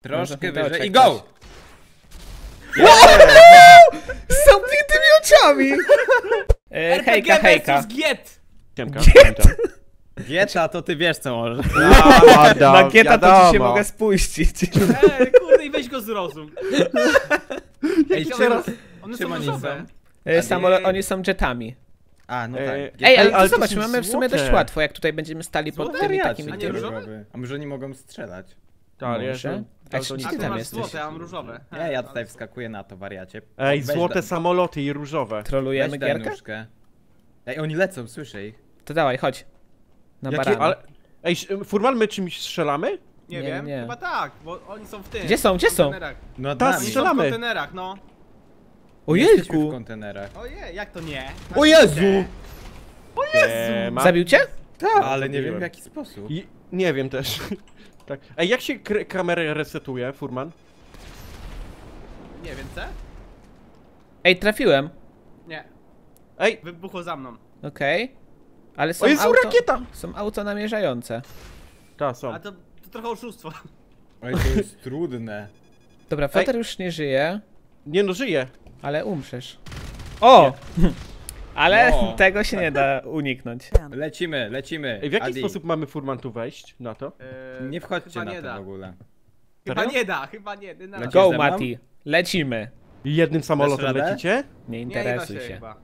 Troszkę Może wyżej i ktoś. go! Z zamkniętymi oczami! Hejka, hejka. Ciemka. Gieta, to ty wiesz co może. Na Gieta to ci się mogę spuścić. Kurde, i weź go zrozum. Ej, One są czym oni różowe. są? Oni są jetami. A, no tak. Ej, ale ale to zobacz, są mamy w sumie złote. dość łatwo, jak tutaj będziemy stali pod Złote tymi wariaci. takimi A nie tymi. różowe? A może oni mogą strzelać? Tak, Może? A czy A ty ty tam masz jesteś? złote, a mam różowe. Nie, ja tutaj wskakuję na to wariacie. Ej, Weź złote samoloty i różowe. Trolujemy Weź daj gierkę? nóżkę. Ej, oni lecą, słyszę ich. To dawaj, chodź. Na Jakie, barana. ale... Ej, Furman, my czymś strzelamy? Nie Nie, wiem, nie. chyba tak, bo oni są w tym. Gdzie są, gdzie są? kontenerach. No Ta nami. Oni są w strzelamy. kontenerach, no. O Jesteśmy w jejku! kontenerach. Ojej, jak to nie? O Jezu! Zabił cię? Tak, ale nie zabiłem. wiem w jaki sposób. Nie wiem też. Tak. Ej, jak się kamerę resetuje, Furman? Nie wiem, co? Ej, trafiłem. Nie, Ej, wybuchło za mną. Okej. Ale są o Jezu, auto... rakieta! Są auto namierzające. Ta, są. A to trochę oszustwo. Oj, to jest trudne. Dobra, Flotar już nie żyje, Nie no, żyje. ale umrzesz. O! Ale No. tego się nie da uniknąć. Lecimy, lecimy. Ej, w jaki Adi, sposób mamy Furman tu wejść na to? Nie wchodźcie chyba na nie to da. w ogóle. Chyba Serio? nie da, chyba nie. Na Lecisz Go, ze mną? Mati. Lecimy. Jednym samolotem radę? lecicie? Nie nie da interesuj się się. chyba.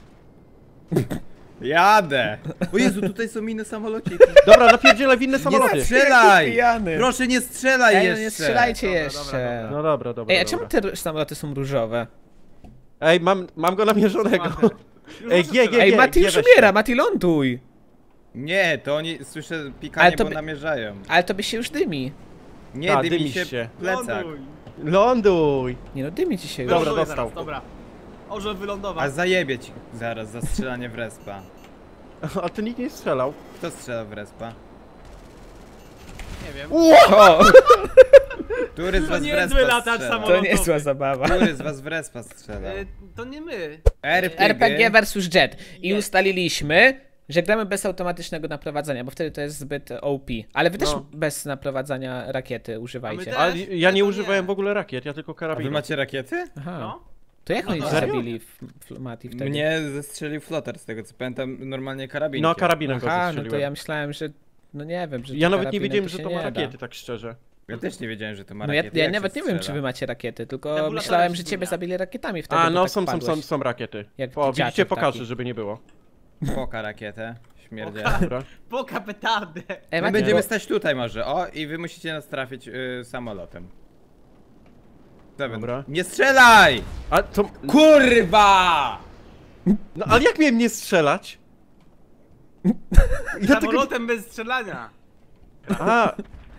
Jadę! O Jezu, tutaj są inne samolociki. Dobra, napierdzielę w inne Nie samoloty. strzelaj! Pijany. Proszę nie strzelaj Ej, no jeszcze! nie strzelajcie Dobra, jeszcze. dobra, No dobra, dobra. Ej, a dobra. czemu te samoloty są różowe? Ej, mam go namierzonego. Już Ej, muszę strzelać. Ej, nie, Mati nie już weź umiera, się. Mati ląduj! Nie, to oni, słyszę Ale pikanie, to bo by- namierzają. Ale to by się już dymi. Nie, Ta, dymi dymi się się. plecak. Ląduj. Ląduj! Nie no, dymi ci się już. Dobra, Wyląduję dostał. zaraz, dobra. Orzeł wylądował. A zajebie ci zaraz za strzelanie w respa. A to nikt nie strzelał. Kto strzela w respa? Nie wiem. O, Który z To was w niezły respa latacz strzela? to samolotowy. niezła zabawa. Który z was w respa strzela? To nie my. RPG versus Jet. I Jest. ustaliliśmy, że gramy bez automatycznego naprowadzania, bo wtedy to jest zbyt OP. Ale wy też No. bez naprowadzania rakiety używajcie. też? Ale ja nie to używałem nie. w ogóle rakiet, ja tylko A wy karabinu. macie rakiety? Aha. No. To jak oni No cię to- zabili, Mati, wtedy? Mnie zestrzelił flotar z tego co pamiętam, normalnie karabinkiem. No, karabinem go Aha, no zestrzeliłem. to ja myślałem, że... No nie wiem, że Ja to nawet nie karabinem wiedziałem, się że to nie ma da. rakiety, tak szczerze. Ja też nie wiedziałem, że to ma No ja, rakiety. ja Jak nawet się nie wiem, czy strzela? wy macie rakiety, tylko Nebulatorem myślałem, się że ciebie zmienia. zabili rakietami wtedy, A, bo no tak są padłeś. rakiety. Jak O, dzieciaczek widzicie, pokażę, taki. żeby nie było. Poka rakietę. Śmierdzie. Dobra. Poka petardę. Ej, My Mati, będziemy bo- stać tutaj może, o i wy musicie nas trafić samolotem. Dobra. Nie strzelaj! A to... Kurwa! No ale jak miałem nie strzelać? Ja tego... Samolotem bez strzelania. A...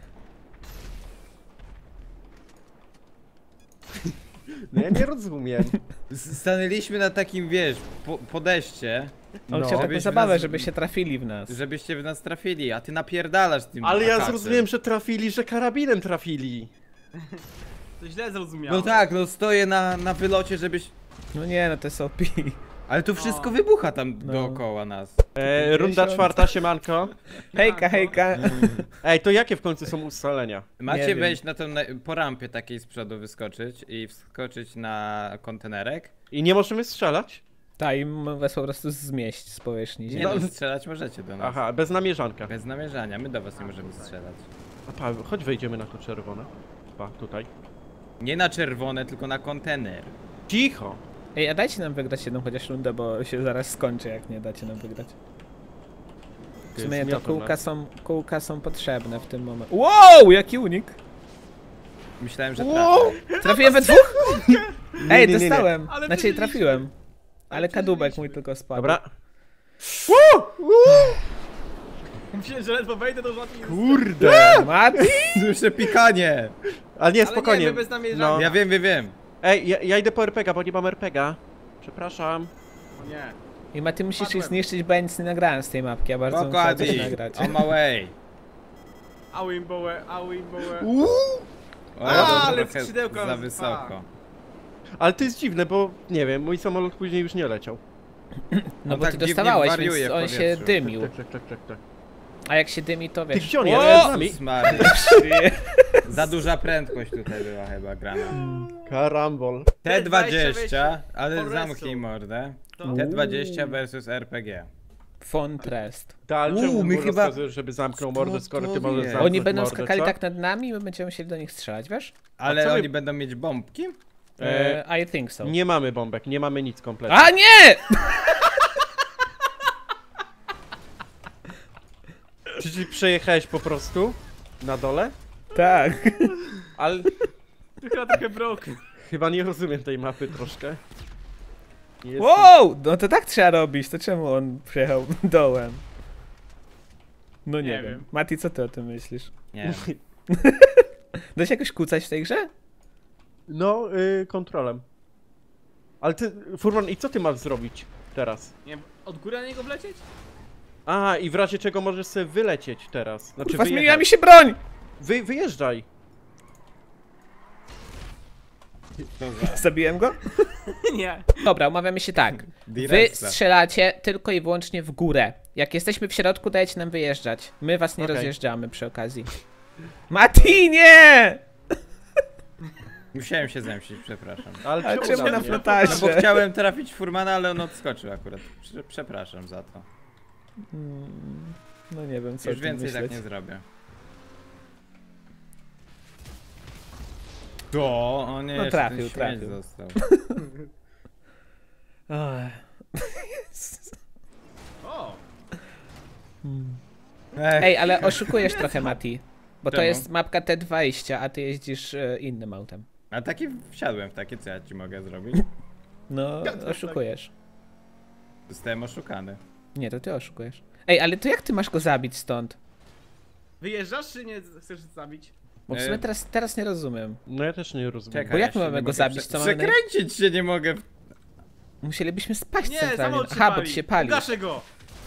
No ja nie rozumiem. Stanęliśmy na takim, wiesz, podejście, On chciał taką żebyśmy zabawę, nas- żeby się trafili w nas. żebyście w nas trafili, a ty napierdalasz tym Ale ja akaczem. zrozumiałem, że trafili, że karabinem trafili. To źle zrozumiałem. No tak, no stoję na wylocie, żebyś... No nie, no to jest OP. Ale to wszystko wybucha tam No. dookoła nas. Runda 50. czwarta, siemanko. Hejka, hejka. Ej, to jakie w końcu są ustalenia? Macie wiem. wejść na tą, po rampie takiej z przodu wyskoczyć i wskoczyć na kontenerek. I nie możemy strzelać? Ta, i was po prostu zmieść z powierzchni Nie ziemi. no, strzelać możecie do nas. Aha, bez namierzanka. Bez namierzania, my do was nie możemy strzelać. A Paweł, chodź wejdziemy na to czerwone. Pa, tutaj. Nie na czerwone, tylko na kontener. Cicho! Ej, a dajcie nam wygrać jedną chociaż rundę, bo się zaraz skończy, jak nie dacie nam wygrać. W sumie to kółka są potrzebne w tym momencie. Wow, jaki unik! Myślałem, że Wow! trafię. Trafiłem we dwóch? Ej, nie, nie. dostałem! Ale Znaczy przeżyliśmy. trafiłem. Ale kadłubek przeżyliśmy. mój tylko spadł. Dobra. Myślę, że ledwo wejdę do żadnej. Kurde! Mati! Słyszę pikanie! Ale nie, Ale spokojnie. nie, my bez namierzania. No. Ja wiem. Ej, ja idę po RPGa, bo nie mam RPGa. Przepraszam. O nie. I Mati musisz ich Padłem. zniszczyć, bo ja nic nie nagrałem z tej mapki, ja bardzo bym chciał coś Dokładnie. nagrać. On my way. Awimboe. O, Ale trochę skrzydełko za nas- wysoko. Ale to jest dziwne, bo nie wiem, mój samolot później już nie leciał. No On bo tak ty dziwnie dostawałeś, wariuje więc w on się powietrzu. dymił. Tak. A jak się dymi, to Ty wiesz. gdzie on O! jest? Z nami? Smary. Za duża prędkość tutaj była chyba grana. Karambol. T20, ale Forestu. zamknij mordę. To- T20 versus RPG. Fontrest. Tak, my czemu chyba- rozkazujesz, żeby zamknął mordę, skoro ty możesz wie? zamknąć Oni będą mordę, skakali co? tak nad nami i my będziemy musieli do nich strzelać, wiesz? Ale co wy- oni będą mieć bombki? I think so. Nie mamy bombek, nie mamy nic kompletnie. A nie! Czy ty przejechałeś po prostu? Na dole? Tak. Ale Chyba trochę broken. chyba nie rozumiem tej mapy troszkę. Nie jestem- Wow! No to tak trzeba robić, to czemu on przyjechał dołem? No nie Nie wiem. wiem. Mati, co ty o tym myślisz? Nie. Da się jakoś kłócać w tej grze? No, kontrolem. Ale ty, Furman, i co ty masz zrobić teraz? Nie wiem, od góry na niego wlecieć? A, i w razie czego możesz sobie wylecieć teraz. Znaczy Kurwa, zmieniła wyjechać. mi się broń! Wyjeżdżaj. Zabiłem go? Nie. Dobra, umawiamy się tak. Wy Diresta. strzelacie tylko i wyłącznie w górę. Jak jesteśmy w środku, dajecie nam wyjeżdżać. My was nie Okej. rozjeżdżamy przy okazji. Mati, nie! Musiałem się zemścić, przepraszam. Ale Ale czemu czemu na na mnie? No flotacie? bo chciałem trafić Furmana, ale on odskoczył akurat. Przepraszam za to. No nie wiem, co Już o tym więcej tak myśleć. nie zrobię. To, o nie, No jeszcze trafił, ten śmieć trafił. został. Oj. O! Ej, ale oszukujesz trochę, Mati. Bo to Czemu? jest mapka T20, a ty jeździsz innym autem. A taki wsiadłem w takie, co ja ci mogę zrobić? No, Ja też oszukujesz. Zostałem oszukany. Nie, to ty oszukujesz. Ej, ale to jak ty masz go zabić stąd? Wyjeżdżasz czy nie chcesz zabić? Bo w sumie E, teraz nie rozumiem. No ja też nie rozumiem. Czekaj, Bo jak ja my się mamy nie go mogę zabić, co mamy naj- Przekręcić się nie mogę. Musielibyśmy spaść Nie, centralnie. samolot się Aha, bo pali. ty się palisz. Ugaszę go!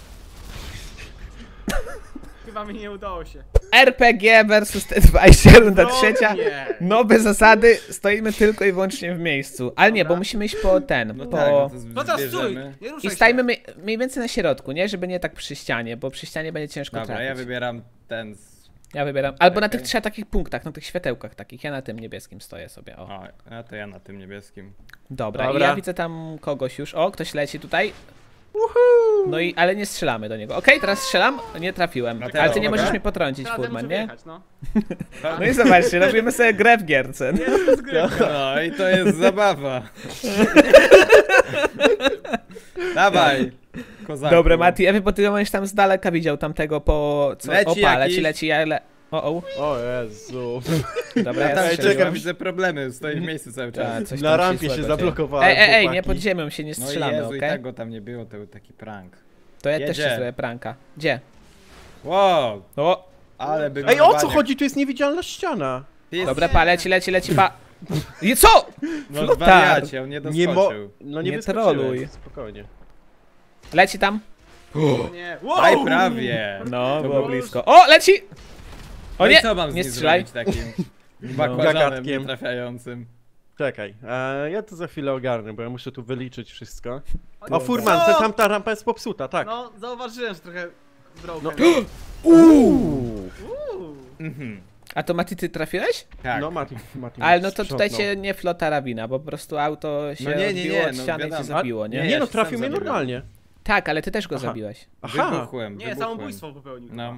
Chyba mi nie udało się. RPG versus T20, runda No trzecia. nie. Nowe zasady, stoimy tylko i wyłącznie w miejscu. Ale nie, bo Dobra. musimy iść po ten, No po... tak, no to No teraz stój! zbierzemy. Nie ruszaj I stajmy mniej więcej na środku, nie? Żeby nie tak przy ścianie, bo przy ścianie będzie ciężko Dobra, trafić. ja wybieram ten. Ja wybieram. Albo na Okej. tych trzech takich punktach, na tych światełkach takich. Ja na tym niebieskim stoję sobie. O. O, a to ja na tym niebieskim. Dobra, Dobra. i ja widzę tam kogoś już. O, ktoś leci tutaj. No i, ale nie strzelamy do niego. Okej, teraz strzelam. Nie trafiłem. No Ale teraz ty nie mogę? możesz mnie potrącić, Teraz Furman, muszę nie? wjechać, no. No i zobaczcie, robimy sobie grę w gierce. Nie, to jest gry. No i to jest zabawa. Dawaj, kozaku. Dobra, Mati, ja wiem, bo ty będziesz tam z daleka widział tamtego po... Co? Leci Opa, jakiś. leci, ja O. O Jezu. Dobra, Ja ja tam strzeliłem. czekam, widzę problemy, stoi w miejscu cały czas. Ta, coś Na tam rampie się ścisłego zablokowałem. Ej, nie chłopaki. pod ziemią się nie No strzelamy, Jezu, okej? i tak go tam nie było, to był taki prank. To ja też Jedzie. się zrobię pranka. Gdzie? Wow, O, ale by Ej, o co chodzi? Tu jest niewidzialna ściana. dobra, leci, pa. I co? No Flotar. wariacie, on nie Nie mo... doskoczył. No nie, Nie wyskoczyłem, troluj. Spokojnie. Leci tam? Nie. Aj, Wow! prawie. No, To było było blisko. O, leci! O No i nie, co mam z nie nim strzelaj. zrobić takim bakłażanem Gagatkiem. nietrafiającym? Czekaj, ja to za chwilę ogarnę, bo ja muszę tu wyliczyć wszystko. nie. O, Furman, Co? tamta rampa jest popsuta, tak. No, zauważyłem, że trochę broken. No. Uuu. Mhm. A to Mati, ty trafiłeś? Tak. No, Mati Ale no to tutaj sprzątnął. się nie flota wina, bo po prostu auto się No nie, odbiło od no ściany i wiadomo. się zabiło, nie? Nie, Nie ja no, się trafił sam mnie zabiłem. normalnie. Tak, ale ty też go Aha. zabiłeś. Aha. Wybuchłem, Nie, wybuchłem. samobójstwo popełnił. No.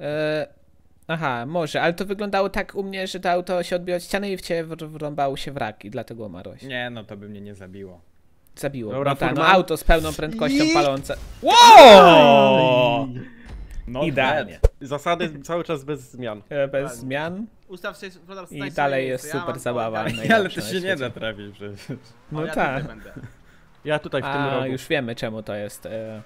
Aha, może, ale to wyglądało tak u mnie, że to auto się odbiło od ściany i w ciebie wrąbało się wrak i dlatego umarłeś. Nie, no to by mnie nie zabiło. Zabiło. Dobra, no, tak, no Furman. auto z pełną prędkością I- palące. Wow! No Idealnie. Zasady cały czas bez zmian. Bez zmian. Ustaw się, Flodar, I stań dalej sobie jest miejsce, super mam zabawa. dalej. najlepsza Ale to na się nie świecie. da trafić przecież. No O, ja tak. tutaj będę. Ja tutaj w tym A, rogu. już wiemy czemu to jest.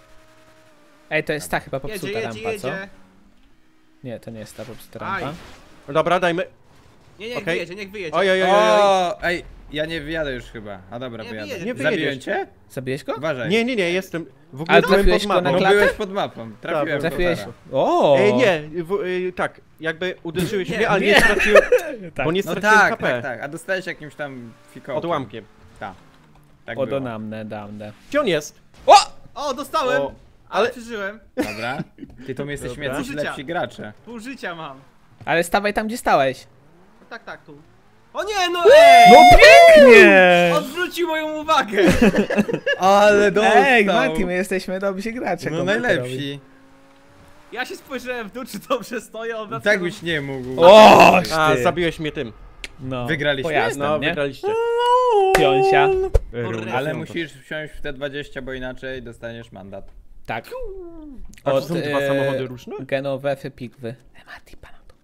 Ej, to jest ta chyba popsuta Jedzie, rampa, jedzie, co? jedzie. Nie, to nie jest ta popsuta Aj. rampa. Dobra, dajmy. Nie, niech Okej. wyjedzie, niech wyjedzie. Oj. O, ej, ja nie wyjadę już chyba. A dobra, Nie wyjadę. wyjedziesz. Nie Zabiłem wyjedziesz. cię? Zabiłeś go? Uważaj. Nie, jestem. W ogóle Ale byłem trafiłeś pod go na mapą. No klatę? byłeś pod mapą. Trafiłem Trafiłeś. Flotara. O! Nie, tak, jakby uderzyłeś Nie, mnie, ale nie. nie straciłem, Tak. bo nie No straciłem tak, HP. tak. A dostałeś jakimś tam fikołkiem. Odłamkiem. Tak. Tak było. Odonamne, damne. Gdzie on jest? O! O, dostałem! O, Ale przeżyłem. Dobra. Ty to my jesteśmy Dobra. jacyś Życia. lepsi gracze. Pół życia mam. Ale stawaj tam, gdzie stałeś. No tak, tu. O nie, no ej! No pięknie! Odwrócił moją uwagę. Ale Ej, Mati, my jesteśmy dobrzy gracze. No komputerowi. najlepsi. Ja się spojrzałem w dół, czy dobrze stoję, on Tak byś nie mógł. O, A, ty. zabiłeś mnie tym. No, Wygraliśmy? pojazdem, No, nie? wygraliście. Piąsia. Ale musisz wsiąść w te 20, bo inaczej dostaniesz mandat. Tak. A to są dwa samochody różne? Genowewy, pigwy. Mati, pana tu.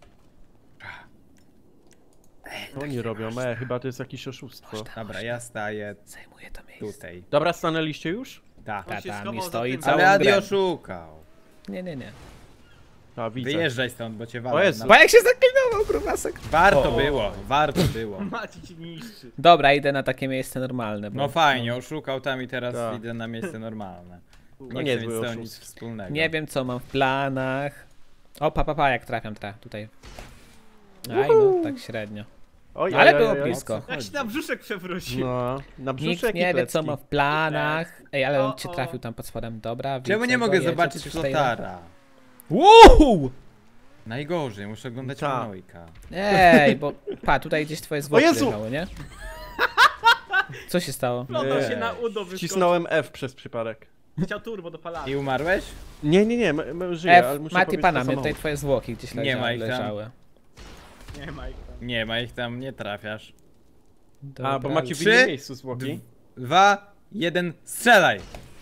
Co oni robią? Chyba to jest jakieś oszustwo. Dobra, ja staję Zajmuje to miejsce. tutaj. Dobra, stanęliście już? Tak. On się Tam schował nie za stoi tym. całą Ale Adi grę. oszukał. Nie, nie, nie. A, widzę. Wyjeżdżaj stąd, bo cię O walę. Jezu. Bo jak się zaklinował, grubasek. Warto było, warto było. Maci ci niszczy. Dobra, idę na takie miejsce normalne. Bo No fajnie, oszukał tam i teraz Tak. idę na miejsce normalne. To Nie nie chcę jest mieć z zły tym nic oszust. wspólnego. nie wiem, co mam w planach. O, pa, jak trafiam tutaj. Aj, no, tak średnio. Oj, Ale oj, było oj, oj. blisko. Jak się na brzuszek przewrócił. No, na Nikt brzuszek nie i wie, co plecki. ma w planach. Ej, ale on O, cię o. trafił tam pod spodem. Dobra, Czemu widzę nie go, mogę jedzie zobaczyć 300. flotara? Wow! Najgorzej, muszę oglądać Ta. Manojka. Ej, bo tutaj gdzieś twoje zwłoki Jezu! leżały, nie? Co się stało? Flotał Nie. się na udo wyskoczył. Wcisnąłem F przez przypadek. Chciał turbo dopalać. I umarłeś? Nie, żyję, ale F, muszę Mati powiedzieć pana, to mnie tutaj samochód. twoje zwłoki gdzieś Nie ma ich tam. leżały. Nie ma ich tam. Nie ma ich tam, nie trafiasz. A, bo Dobra, macie w Trzy, innym miejscu zwłoki. 2, 1, strzelaj!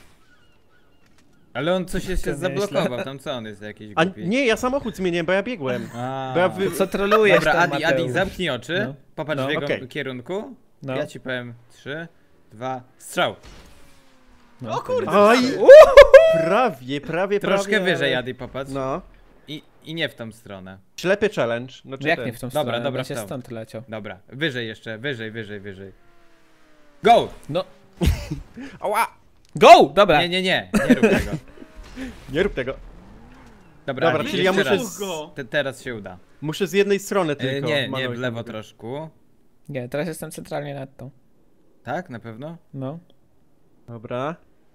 Ale on coś się nieźle. zablokował, tam co on jest jakiś A głupi? nie, ja samochód zmieniłem, bo ja biegłem. A. Bo ja To co trolujesz Dobra, tam, Adi, Mateusz? zamknij oczy, No. popatrz No. w jego Okej. kierunku. No. Ja ci powiem 3, 2, strzał. No. O kurde! Oj, prawie. Troszkę wyżej, ale- Adi, popatrz. No. I nie w tą stronę. Ślepy challenge. No, czy Jak ten? nie w tą Dobra, stronę? dobra, Będzie w tą. stąd leciał. Dobra, wyżej jeszcze, wyżej. Go! No. Ała! Go! Dobra. Nie rób tego. Nie rób tego. Dobra, Dobra, Adi, czyli ja jeszcze muszę raz. go. Teraz się uda. Muszę z jednej strony tylko. Nie, Manojka w lewo mówię. troszkę. Nie, teraz jestem centralnie nad tą. Tak, na pewno? No. Dobra.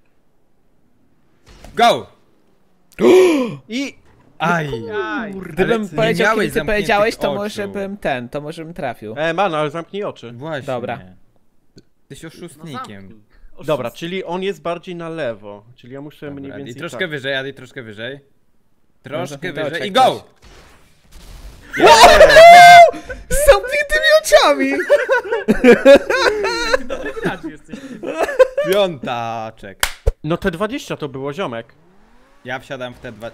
Go! I... Aj! Aj. Gdybym ty powiedział, miałeś kiedy ty zamkniętych powiedziałeś, to oczu. może bym trafił. Mano, ale zamknij oczy. Właśnie. Dobra. Jesteś No oszustnikiem. zamknij. Oszust. Dobra, czyli on jest bardziej na lewo. Czyli ja muszę mniej Dobra, Adi, więcej troszkę tak. wyżej, Adi, troszkę wyżej. Troszkę zamknięte wyżej oczy i jak go! Z zamkniętymi oczami! Ty dobry gracz jesteś. Piątaczek. No te 20 to było, ziomek. Ja wsiadam w te dwa...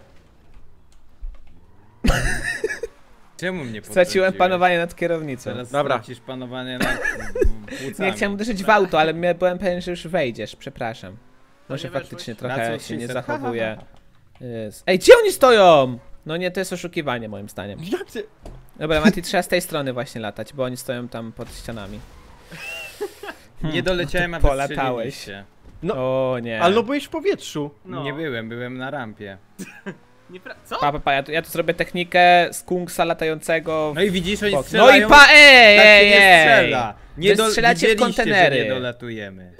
Czemu mnie Straciłem podrzuciłeś? panowanie nad kierownicą. Teraz Dobra. stracisz panowanie nad płucami. Nie chciałem uderzyć w auto, ale byłem pewien, że już wejdziesz, przepraszam. Może weszłeś? faktycznie Na trochę co się nie 300? zachowuje. Ej, gdzie oni stoją? No nie, to jest oszukiwanie moim zdaniem. Jak ty... Dobra, Mati, trzeba z tej strony właśnie latać, bo oni stoją tam pod ścianami. Nie doleciałem, a wy Polatałeś. strzeliliście. No, O nie. Ale no byłeś w powietrzu. No. Nie byłem na rampie. Co? Pa, ja tu zrobię technikę skunksa latającego. No i widzisz, oni No strzelają. i pa, tak się ej! nie strzela. Wy strzelacie w widzieliście, kontenery. że nie dolatujemy.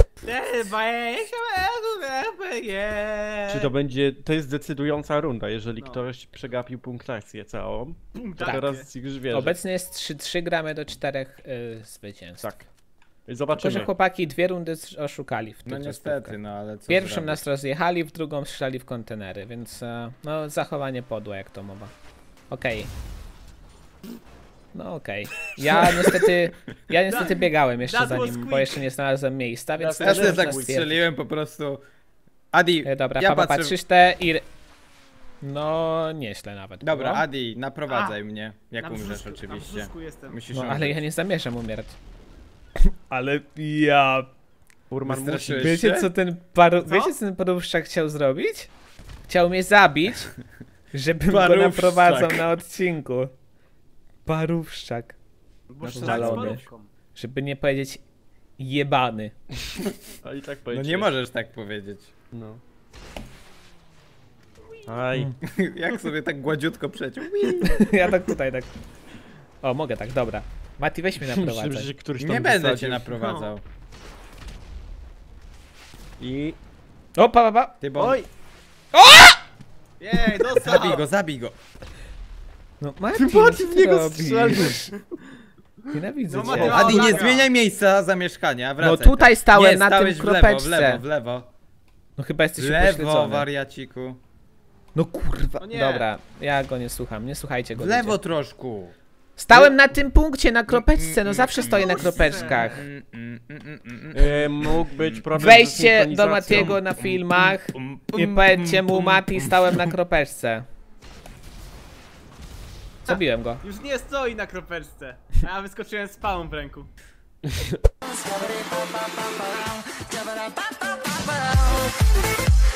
Czy to będzie... To jest decydująca runda, jeżeli No. ktoś przegapił punktację całą. To Tak. teraz już wiesz. Obecnie jest 3 gramy do 4 zwycięstw. Tak. Tylko, Zobaczymy. że chłopaki 2 rundy oszukali w No tych niestety, rozgrywkach. no ale co Pierwszą zrobić? nas rozjechali, w drugą strzelali w kontenery, więc no zachowanie podłe jak to mowa. Okej. No okej. Ja niestety biegałem jeszcze that za was nim, bo quick. jeszcze nie znalazłem miejsca, więc Ja Ja możemy też tak stwierdzić. strzeliłem po prostu. Adi, Dobra, ja papa, patrzę... 300 i... No, nieźle nawet Dobra, było. Adi, naprowadzaj mnie, jak Na umrzesz brzuszku, Na oczywiście. brzuszku jestem. Musisz No, umrzeć. ale ja nie zamierzam umierać. Ale ja... Furman musi... Wystraszyłeś Wiecie się? co ten Co? Wiecie co ten parówszak chciał zrobić? Chciał mnie zabić, żebym go Parówszak. naprowadzał na odcinku. Parówszak. Bo No, strzelać z walony. parówką. Żeby nie powiedzieć jebany. A i tak No powiedzieć. nie możesz tak powiedzieć. No. Aj. Jak sobie tak gładziutko przeciął. Ja tak tutaj tak. O, mogę tak, dobra. Mati, weź mnie Myślę, naprowadzaj. że któryś tam Nie będę cię wysadził. naprowadzał. I... O, pa. Ty, bo Oj! Jej, dostał! Zabij go. No Martin, Ty co w ty niego robisz? strzelisz. Nienawidzę No, cię. Martin, Adi, nie laga. zmieniaj miejsca zamieszkania, wracaj. No tutaj stałem nie, na tym stałeś kropeczce. w lewo. No chyba jesteś W lewo, upośledzony. wariaciku. No kurwa. No nie. Dobra, ja go nie słucham, nie słuchajcie go. W lewo ludzie. troszkę. Stałem na tym punkcie, na kropeczce, no zawsze stoję na kropeczkach. Mógł być problem z Wejdźcie do synchronizacją. Matiego na filmach i powiedzcie mu, Mati, stałem na kropeczce. Zabiłem go. Już nie stoi na kropeczce. A ja wyskoczyłem z pałą w ręku. Ba-ba-ba-ba-ba.